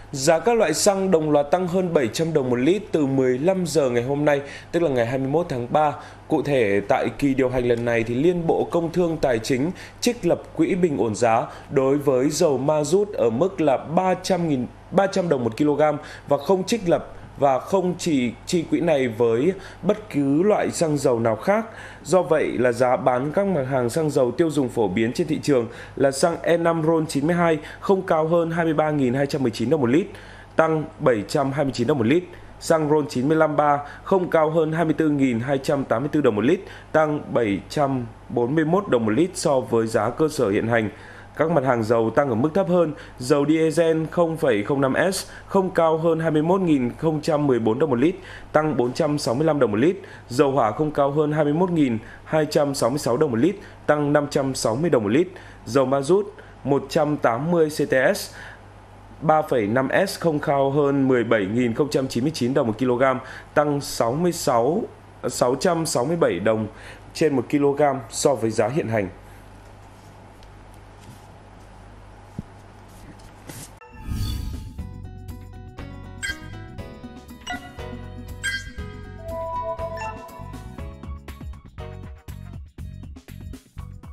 Giá các loại xăng đồng loạt tăng hơn 700 đồng một lít từ 15 giờ ngày hôm nay, tức là ngày 21 tháng 3. Cụ thể, tại kỳ điều hành lần này thì Liên Bộ Công Thương Tài chính trích lập quỹ bình ổn giá đối với dầu ma rút ở mức là 300 đồng một kg và không trích lập và không chỉ chi quỹ này với bất cứ loại xăng dầu nào khác. Do vậy là giá bán các mặt hàng xăng dầu tiêu dùng phổ biến trên thị trường là xăng E5 RON92 không cao hơn 23.219 đồng một lít, tăng 729 đồng một lít. Xăng RON95 không cao hơn 24.284 đồng một lít, tăng 741 đồng một lít so với giá cơ sở hiện hành. Các mặt hàng dầu tăng ở mức thấp hơn, dầu diesel 0,05S không cao hơn 21.014 đồng một lít, tăng 465 đồng một lít, dầu hỏa không cao hơn 21.266 đồng một lít, tăng 560 đồng một lít, dầu ma rút 180 CTS 3,5S không cao hơn 17.099 đồng một kg, tăng 667 đồng trên 1 kg so với giá hiện hành.